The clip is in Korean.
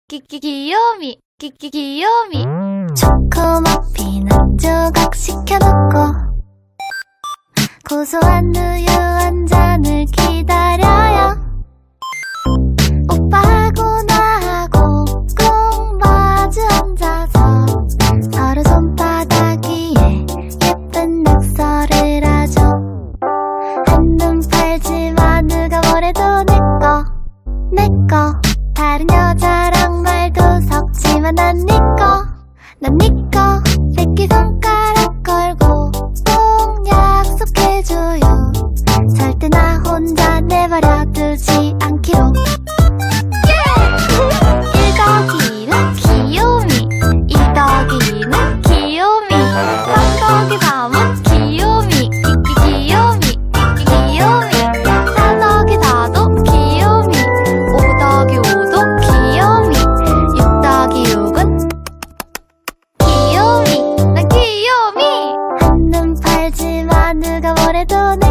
귀요미 귀요미 초코머핀 한 조각 시켜놓고 고소한 우유 한 잔을 기다려요. 오빠하고 나하고 꼭 마주 앉아서 서로 손바닥 위에 예쁜 낙서를 하죠. 한눈 팔지마 누가 뭐래도 내꺼 다른 여자랑 말도 섞지만 난 니꺼 새끼손가락 걸고 꼭 약속해줘요. 절대 나 혼자 내버려 두지 않기로. 1더기는 귀요미 2더기는 귀요미 3더기 3은 귀요미 귀요미 4더기 4도 귀요미 5더기 5도 귀요미 6더기 6은 귀요미 난 귀요미. 한눈 팔지마 누가 뭐래도